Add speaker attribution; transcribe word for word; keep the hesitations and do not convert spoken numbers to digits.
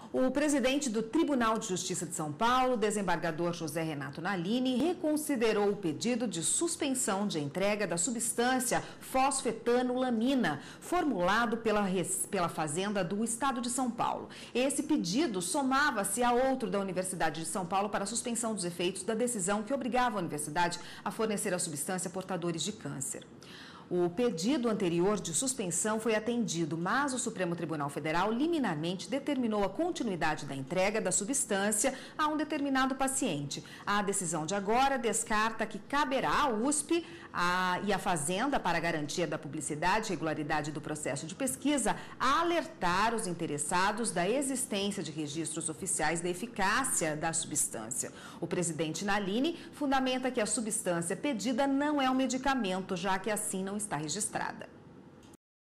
Speaker 1: O presidente do Tribunal de Justiça de São Paulo, desembargador José Renato Nalini, reconsiderou o pedido de suspensão de entrega da substância fosfetanolamina, formulado pela, pela Fazenda do Estado de São Paulo. Esse pedido somava-se a outro da Universidade de São Paulo para a suspensão dos efeitos da decisão que obrigava a universidade a fornecer a substância a portadores de câncer. O pedido anterior de suspensão foi atendido, mas o Supremo Tribunal Federal liminarmente determinou a continuidade da entrega da substância a um determinado paciente. A decisão de agora descarta que caberá à U S P a, e à Fazenda, para a garantia da publicidade e regularidade do processo de pesquisa, a alertar os interessados da existência de registros oficiais da eficácia da substância. O presidente Nalini fundamenta que a substância pedida não é um medicamento, já que assim não está registrada.